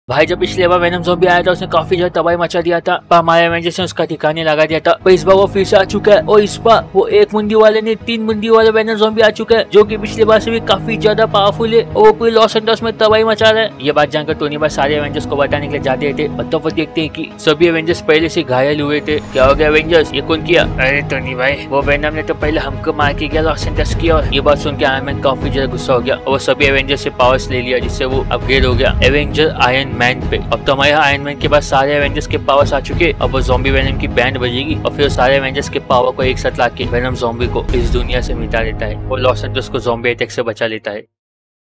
भाई जब पिछले बार वेनम ज़ॉम्बी आया था उसने काफी ज्यादा तबाही मचा दिया था, पर हमारे एवेंजर्स ने उसका ठिकाने लगा दिया था। पर इस बार वो फिर से आ चुका है और इस बार वो एक मुंडी वाले नहीं 3 मुंडी वाले वेनम ज़ॉम्बी आ चुका है, जो कि पिछले बार से भी काफी ज्यादा पावरफुल है और वो पूरे लॉस एंजल्स में तबाही मचा रहा है। ये बात जानकर टोनी बार सारे एवेंजर्स को बताने के लिए जाते थे और तब वो देखते हैं कि सभी एवेंजर्स पहले से घायल हुए थे। क्या हो गया एवेंजर्स, ये कौन किया? अरे टोनी भाई वो वेनम ने तो पहले हमको मार के गया लॉस एंजल्स की। और ये बात सुन के आयरन मैन काफी ज्यादा गुस्सा हो गया और वो सभी एवेंजर्स से पावर्स ले लिया, जिससे वो अपग्रेड हो गया एवेंजर आयरन मैन पे। अब तो हमारे आयरन मैन के पास सारे एवेंजर्स के पावर्स आ चुके। अब वो ज़ॉम्बी वेनम की बैंड बजेगी और फिर सारे एवेंजर्स के पावर को एक साथ लाके वेनम ज़ॉम्बी को इस दुनिया से मिटा देता है और लॉस एंजल्स को ज़ॉम्बी अटैक से बचा लेता है।